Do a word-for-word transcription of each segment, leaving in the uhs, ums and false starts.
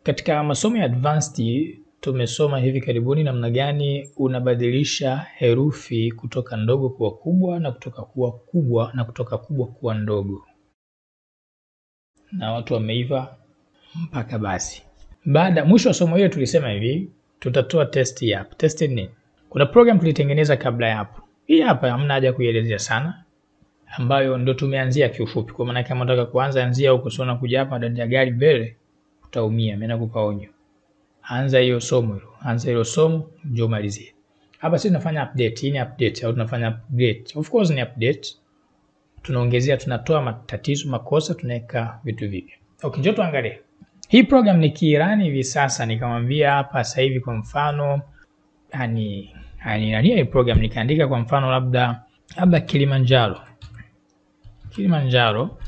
Katika masomo ya advanced tumesoma hivi karibuni namna gani unabadilisha herufi kutoka ndogo kuwa kubwa na kutoka kuwa kubwa na kutoka kubwa kuwa ndogo. Na watu wameiva mpaka basi. Baada mwisho wa somo hilo tulisema hivi, tutatoa test ya app. Test ni kuna program tulitengeneza kabla ya hapo. Hii hapa hamna haja kuielezea sana, ambayo ndio tumeanzia kiufupi. Kwa maana kama unataka kuanza anzia huko sio na kuja hapa ndani ya gari mbele utaumia. Mimi nakupa onyo. Anza hiyo somo hilo. Anza hilo somo ndio malizie. Hapa sisi tunafanya update, hii ni update au tunafanya upgrade. Of course ni update. Tunaongezea, tunatoa matatizo, makosa, tunaweka vitu vipya. Okay, njoo tuangalie. Hii program nikirani hivi sasa nikamwambia hapa sasa hivi kwa mfano yani yani nani hii program nikaandika kwa mfano labda labda Kilimanjaro. Kilimanjaro.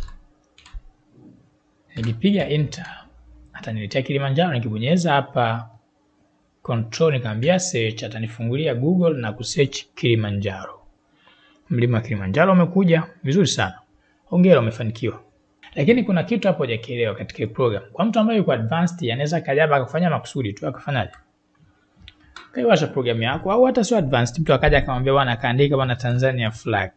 Nikipiga enter ataniletea Kilimanjaro, nikibonyeza hapa control nikamwambia search atanifungulia Google na kusearch Kilimanjaro. Mlima Kilimanjaro umekuja vizuri sana. Hongera, umefanikiwa. Lakini kuna kitu hapo hujakielewa katika program. Kwa mtu ambaye yuko advanced anaweza kajaba akafanya makusudi tu akafanyaje? Kaiwasha program yako au hata sio advanced mtu akaja akamwambia bwana kaandika bwana Tanzania flag.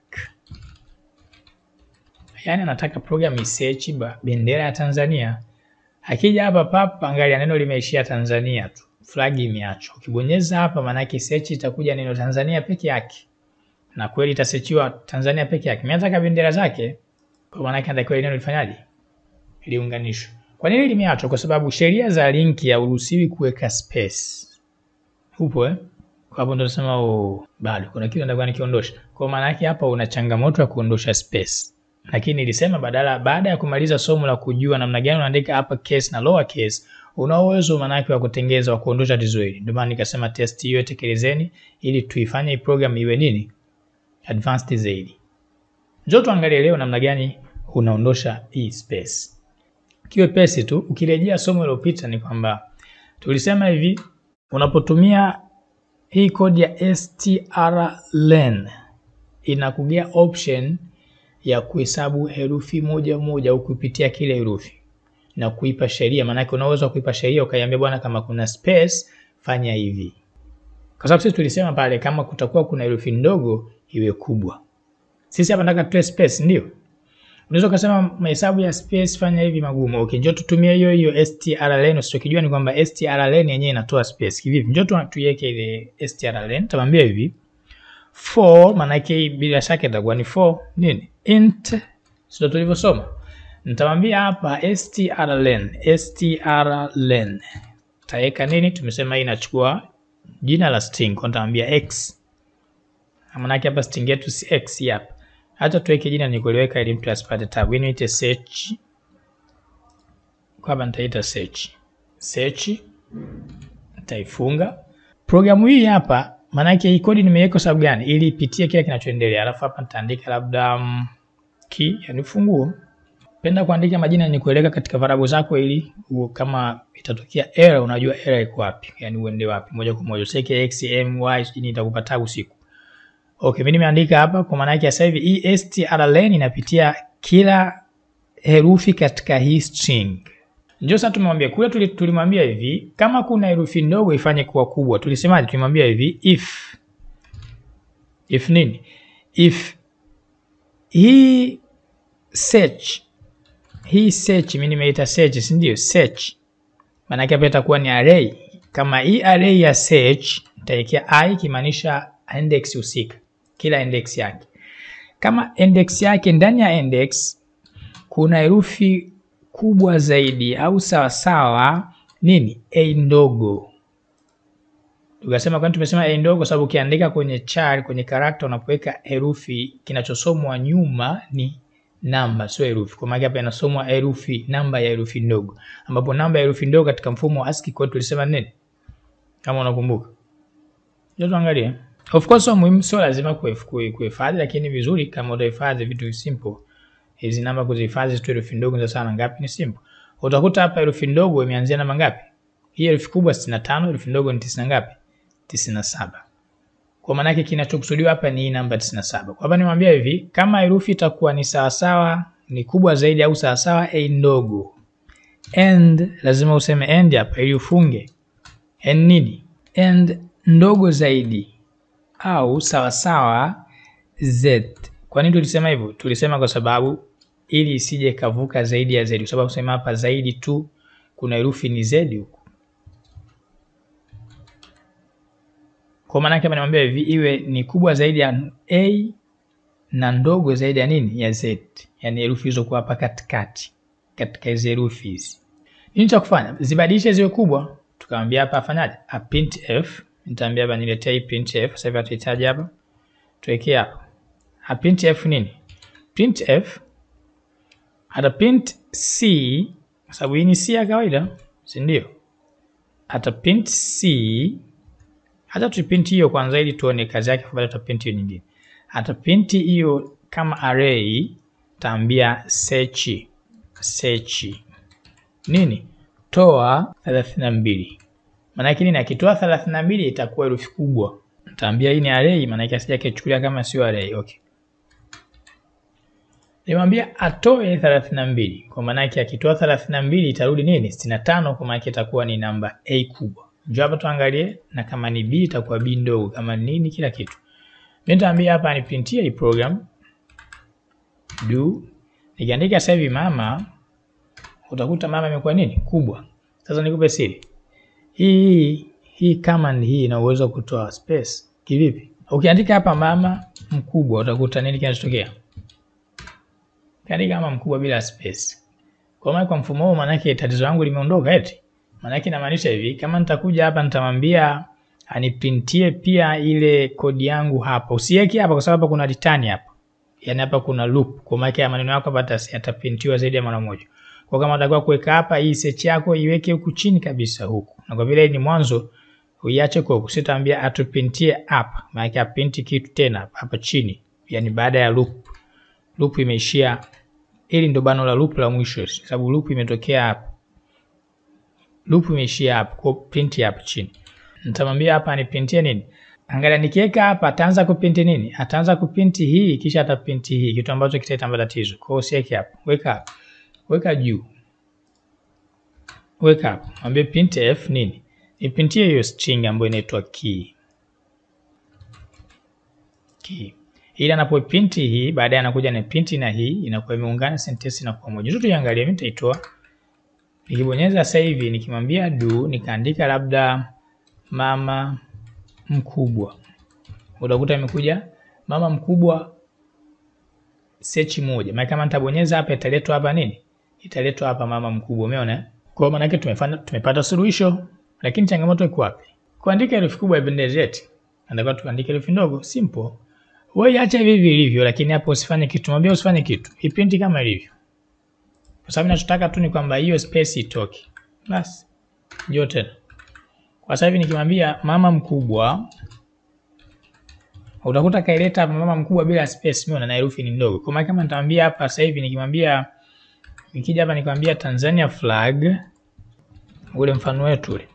Yaani anataka program isearch bendera ya Tanzania. Akija hapa papa angalia neno limeishia Tanzania tu. Flag imeachwa. Ukibonyeza hapa maana yake search itakuja neno Tanzania peke yake. Na kweli itasearchiwa Tanzania peke yake. Mimi nataka bendera zake. Kwa maana yake ndio neno lifanyaje? Liunganishwe. Kwa nini limeachwa? Kwa sababu sheria za linki hauruhusiwi kuweka space. Upo eh? Kwa hapo ndo nasema oh bado kuna kitu nataka nikiondosha. Kwa maana yake hapa una changamoto ya kuondosha space. Lakini nilisema badala baada ya kumaliza somo la kujua namna gani unaandika upper case na lower case, una uwezo maana yake wa kutengeza wa kuondosha tatizo hili. Ndio maana nikasema test hiyo tekelezeni ili tuifanye hii program iwe nini? Advanced zaidi. Njoo tuangalie leo namna gani unaondosha hii space. Kiwe pesi tu, ukirejea somo lililopita ni kwamba tulisema hivi, unapotumia hii kodi ya strlen inakugea option ya kuhesabu herufi moja moja au kupitia kile herufi na kuipa sheria. Maana yake unaweza kuipa sheria ukaiambia bwana kama kuna space fanya hivi. Kwa sababu sisi tulisema pale kama kutakuwa kuna herufi ndogo iwe kubwa. Sisi hapa nataka tuwe space ndio. Unaweza kusema mahesabu ya space fanya hivi magumu. Okay, njoo tutumie hiyo hiyo strlen. Usichokijua ni kwamba strlen yenyewe inatoa space. Kivipi? Njoo tuiweke ile strlen. Tamwambia hivi four maana yake bila shaka itakuwa ni four nini? Int. Sio tulivyosoma. Nitamwambia hapa strlen, strlen. Taweka nini? Tumesema hii inachukua jina la string. Kwa nitamwambia x. Maana yake hapa string yetu si x hapa. Hata tuweke jina nikueleweka ili mtu asipate tabu. Ini ite search. Kwa hapa nitaita search. Search. Nitaifunga. Programu hii hapa maana yake hii kodi nimeweka sababu gani? Ili ipitie kile kinachoendelea. Alafu hapa nitaandika labda um, key yani funguo. Penda kuandika majina nikueleweka katika variable zako ili kama itatokea error unajua error iko wapi. Yani uende wapi moja kwa moja. Useke x m y sijini itakupa tabu siku. Okay, mimi nimeandika hapa kwa maana yake sasa hivi strlen inapitia kila herufi katika hii string. Ndio sasa tumemwambia kule tulimwambia hivi kama kuna herufi ndogo ifanye kuwa kubwa. Tulisemaje? Tulimwambia hivi if if nini? If hii search hii search mimi nimeita search si ndio? Search maana yake hapa itakuwa ni array. Kama hii array ya search nitaiwekea I kimaanisha index husika. Kila index yake. Kama index yake ndani ya index kuna herufi kubwa zaidi au sawa sawa nini? A ndogo. Tukasema kwani tumesema A ndogo sababu ukiandika kwenye char kwenye character unapoweka herufi kinachosomwa nyuma ni namba sio herufi. Kwa maana hapa inasomwa herufi namba ya herufi ndogo. Ambapo namba ya herufi ndogo katika mfumo wa ASCII code tulisema nini? Kama unakumbuka. Ndio tuangalie. Of course so muhimu sio lazima kuhifadhi lakini vizuri kama utahifadhi vitu simple. Hizi namba kuzihifadhi tu herufi ndogo za sana ngapi ni simple. Utakuta hapa herufi ndogo imeanzia namba ngapi? Hii herufi kubwa sitini na tano, herufi ndogo ni tisini ngapi? tisini na saba. Kwa maana yake kinachokusudiwa hapa ni namba tisini na saba. Kwa hapa nimwambia hivi kama herufi itakuwa ni sawa sawa ni kubwa zaidi au sawa sawa a ndogo. and lazima useme and hapa ili ufunge. And nini? And ndogo zaidi au sawa sawa z. Kwa nini tulisema hivyo? Tulisema kwa sababu ili isije kavuka zaidi ya z. Kwa sababu kusema hapa zaidi tu kuna herufi ni z huko. Kwa maana yake nimwambia hivi iwe ni kubwa zaidi ya a na ndogo zaidi ya nini? Ya z. Yaani herufi hizo kwa hapa katikati. Katika hizo herufi hizi. Nini cha kufanya? Zibadilishe ziwe kubwa. Tukamwambia hapa afanyaje? A printf. Nitaambia hapa niletee printf. Sasa hivi tutahitaji hapa. Tuwekee hapa. A printf nini? Printf ata print c, kwa sababu hii ni c ya kawaida, si ndio? Ata print c, hata tuprint hiyo kwanza ili tuone kazi yake, baada tuprint hiyo nyingine. Ata print hiyo kama array, taambia search search nini? Toa thelathini na mbili. Maana yake nini? Akitoa thelathini na mbili itakuwa herufi kubwa. Taambia hii ni array, maana yake asije akichukulia kama sio array. Okay. Nimwambia atoe thelathini na mbili. Kwa maana yake akitoa thelathini na mbili itarudi nini? sitini na tano, kwa maana yake itakuwa ni namba A kubwa. Njoo hapa tuangalie, na kama ni B itakuwa B ndogo, kama nini kila kitu. Mimi nitaambia hapa ni printie hii program do. Nikiandika sasa hivi mama, utakuta mama imekuwa nini? Kubwa. Sasa nikupe siri. Hii hii command hii ina uwezo kutoa space. Kivipi? Ukiandika hapa mama mkubwa utakuta nini kinachotokea? Kaandika kama mkubwa bila space. Kwa maana kwa mfumo huu maana yake tatizo langu limeondoka eti. Maana yake inamaanisha hivi, kama nitakuja hapa nitamwambia aniprintie pia ile kodi yangu hapa. Usiweke hapa kwa sababu hapa kuna return hapa. Yaani hapa kuna loop. Kwa maana yake maneno yako hapa yataprintiwa zaidi ya mara moja. Kwa kama unataka kuweka hapa hii search yako iweke huku chini kabisa huku. Na kwa vile ni mwanzo uiache kwa huku, sitaambia atuprintie hapa. Maana yake aprinti kitu tena hapa chini. Yaani baada ya loop. Loop imeishia, ili ndo bano la loop la mwisho, sababu loop imetokea hapa. Loop imeishia hapa, kwa print hapa chini. Nitamwambia hapa aniprintie nini? Angalia nikiweka hapa ataanza kuprint nini? Ataanza kuprint hii kisha ataprint hii, kitu ambacho kitaleta matatizo. Kwa hiyo usiweke hapa. Weka hapa. Weka juu. Weka hapa. Mwambie printf nini? Iprintie hiyo string ambayo inaitwa key. Key. Ili anapoprint hii baadaye anakuja na print na hii inakuwa imeungana sentence na kwa moja. Tuiangalie, mimi nitaitoa. Nikibonyeza sasa hivi nikimwambia do, nikaandika labda mama mkubwa. Utakuta imekuja mama mkubwa search moja. Maana kama nitabonyeza hapa italetwa hapa nini? Italetwa hapa mama mkubwa. Umeona? Kwa maana yake tumefanya tumepata suluhisho. Lakini changamoto iko wapi? Kuandika herufi kubwa haipendezi. Anataka tuandike herufi ndogo, simple. Wewe acha hivi vilivyo, lakini hapo usifanye kitu. Mwambie usifanye kitu. Iprinti kama ilivyo. Kwa sababu ninachotaka tu ni kwamba hiyo space itoke. Basi. Njoo tena. Kwa sababu nikimwambia mama mkubwa, utakuta kaileta hapa mama mkubwa bila space, umeona, na herufi ni ndogo. Kwa maana kama nitamwambia hapa sasa hivi nikimwambia, nikija hapa nikwambia Tanzania flag, ule mfano wetu ule,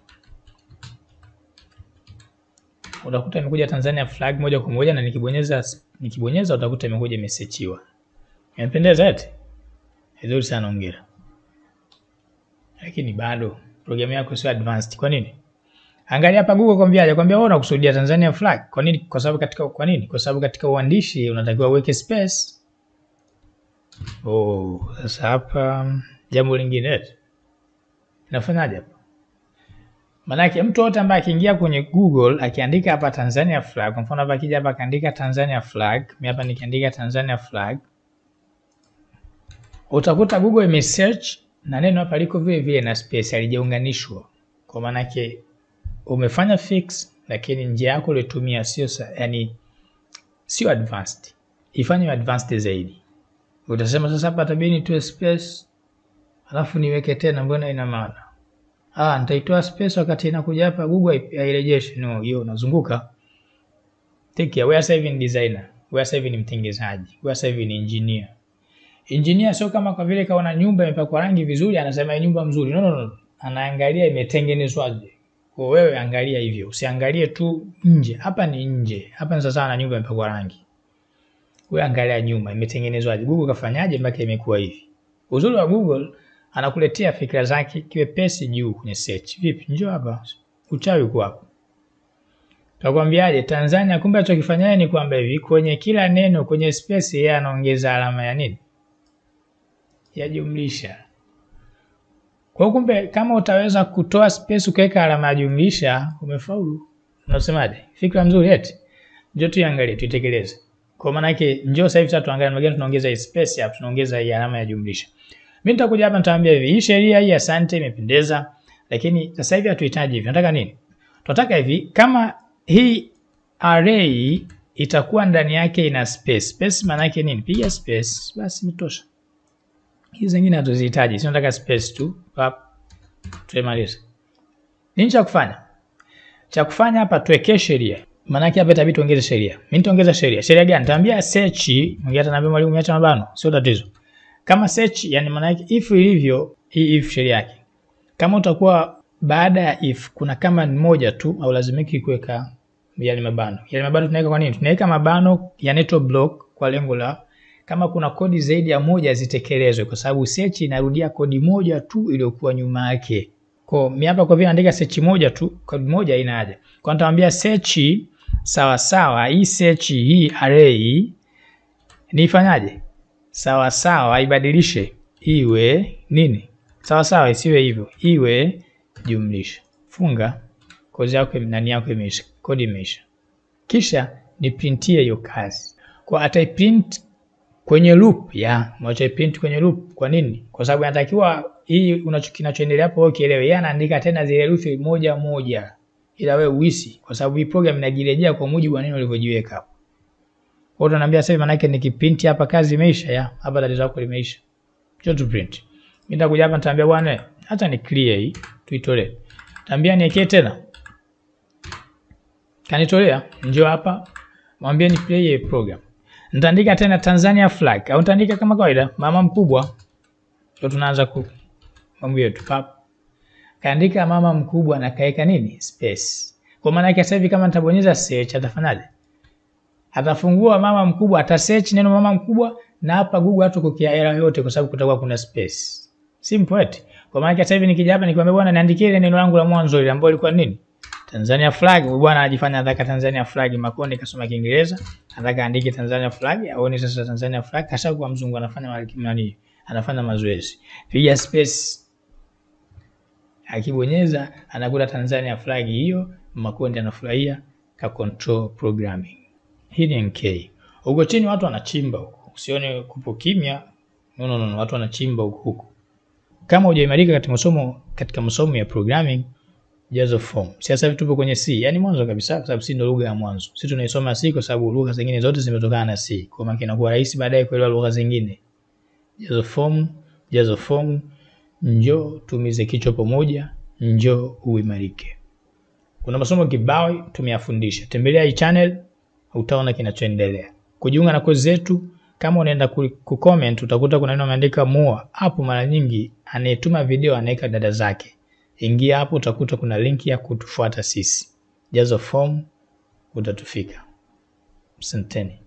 utakuta imekuja Tanzania flag moja kwa moja, na nikibonyeza nikibonyeza utakuta imekuja imesearchiwa. Imependeza eti? Nzuri sana, hongera. Lakini bado programu yako sio advanced. Kwa nini? Angalia hapa Google kwambiaje? Kwambia wewe unakusudia Tanzania flag. Kwa nini? Kwa sababu katika kwa nini? Kwa sababu katika uandishi unatakiwa uweke space. Oh, sasa hapa jambo lingine eti. Nafanyaje hapa? Manake mtu wote ambaye akiingia kwenye Google akiandika hapa Tanzania flag, kwa mfano hapa akija hapa akaandika Tanzania flag, mimi hapa nikiandika Tanzania flag, utakuta Google imesearch na neno hapa liko vile vile na space, halijaunganishwa. Kwa maana yake umefanya fix, lakini njia yako uliyotumia sio, yani sio advanced. Ifanye advanced zaidi. Utasema sasa hapa tabini tu space, alafu niweke tena, mbona ina maana? Ah, nitaitoa space wakati inakuja hapa Google hairejeshi. No, hiyo unazunguka. Take care. Wewe sasa hivi ni designer. Wewe sasa hivi ni mtengenezaji. Wewe sasa hivi ni engineer. Engineer sio kama kwa vile kaona nyumba imepakwa rangi vizuri anasema hii nyumba nzuri. No, no, no. Anaangalia imetengenezwaje. Kwa wewe angalia hivyo. Usiangalie tu nje. Hapa ni nje. Hapa ni sasa na nyumba imepakwa rangi. Wewe angalia nyuma imetengenezwaje. Google kafanyaje mpaka imekuwa hivi. Uzuri wa Google anakuletea fikra zake kiwepesi juu kwenye search. Vipi? Njoo hapa. Uchawi uko hapo. Takwambiaje Tanzania, kumbe alichokifanya ni kwamba hivi kwenye kila neno kwenye space yeye anaongeza alama ya nini? Ya jumlisha. Kwa kumbe kama utaweza kutoa space ukaweka alama ya jumlisha umefaulu. Unasemaje? Fikra nzuri eti. Njoo tuangalie tuitekeleze. Kwa maana yake njoo sasa hivi sasa tuangalie namna gani tunaongeza hii space hapa, tunaongeza hii alama ya jumlisha. Mimi nitakuja hapa nitaambia hivi, hii sheria hii asante imependeza, lakini sasa hivi hatuhitaji hivi. Nataka nini? Tunataka hivi, kama hii array itakuwa ndani yake ina space. Space maana yake nini? Piga space basi imetosha. Hizi zingine hatuzihitaji. Sio nataka space tu. Pap. Tumalize. Nini cha kufanya? Cha kufanya hapa tuweke sheria. Maana yake hapa itabidi tuongeze sheria. Mimi nitaongeza sheria. Sheria gani? Nitaambia search, mwingine ataniambia mwalimu niacha mabano. Sio tatizo. Kama search yani maana yake if ilivyo hii if sheria yake. Kama utakuwa baada ya if kuna kama moja tu au lazimiki kuweka yale mabano. Yale mabano tunaweka kwa nini? Tunaweka mabano ya network block kwa lengo la kama kuna kodi zaidi ya moja zitekelezwe, kwa sababu search inarudia kodi moja tu iliyokuwa nyuma yake. Kwa mimi hapa kwa vile naandika search moja tu, kodi moja ina haja. Kwa nitaambia search sawa sawa, hii search hii array nifanyaje? Sawa sawa ibadilishe iwe nini? Sawa sawa isiwe hivyo, iwe jumlisha. Funga kozi yako nani yako imeisha, kodi imeisha. Kisha ni printie hiyo kazi. Kwa ataiprint kwenye loop ya, mwacha print kwenye loop. Kwa nini? Kwa sababu anatakiwa hii unachokinachoendelea hapo wewe kielewe. Yeye anaandika tena zile herufi moja moja. Ila wewe uisi, kwa sababu hii program inajirejea kwa mujibu wa neno ulivyojiweka hapo. Kwa hiyo tunaambia sasa maana yake nikiprint hapa kazi imeisha ya, hapa tatizo lako limeisha. Njoo tu print. Mimi nitakuja hapa nitaambia bwana hata ni clear hii, tuitolee. Taambia niwekee tena. Kanitolea, njoo hapa. Mwambie ni play a program. Nitaandika tena Tanzania flag au nitaandika kama kawaida mama mkubwa. Ndio tunaanza ku mambo yetu pap. Kaandika mama mkubwa na kaeka nini? Space. Kwa maana yake sasa hivi kama nitabonyeza search atafanyaje? Atafungua mama mkubwa, ata search neno mama mkubwa na hapa Google hatakukia error yote kwa sababu kutakuwa kuna space. Simple eti. Kwa maana yake sasa hivi nikija hapa nikwambia bwana niandikie ile neno langu la mwanzo ile ambalo lilikuwa nini? Tanzania flag. Bwana anajifanya anataka Tanzania flag, Makonde kasoma Kiingereza, anataka andike Tanzania flag, aone sasa Tanzania flag, kasha kwa mzungu anafanya nani? Anafanya mazoezi. Piga space. Akibonyeza anakuta Tanzania flag hiyo, Makonde anafurahia ka control programming. Hii ni N K. Huko chini watu wanachimba huko. Usione kupo kimya. No no no, watu wanachimba huko huko. Kama hujaimarika katika masomo katika masomo ya programming, jaza form. Sasa hivi tupo kwenye C, yani mwanzo kabisa kwa sababu C ndio lugha ya mwanzo. Sisi tunaisoma C kwa sababu lugha zingine zote zimetokana na C. Kwa maana inakuwa rahisi baadaye kuelewa lugha zingine. Jaza form, jaza form, njoo tumize kichwa pamoja, njoo uimarike. Kuna masomo kibao tumeyafundisha. Tembelea hii channel utaona kinachoendelea. Kujiunga na kozi zetu, kama unaenda ku comment utakuta kuna neno ameandika more. Hapo mara nyingi anayetuma video anaweka dada zake. Ingia hapo utakuta kuna link ya kutufuata sisi. Jaza form utatufika. Asanteni.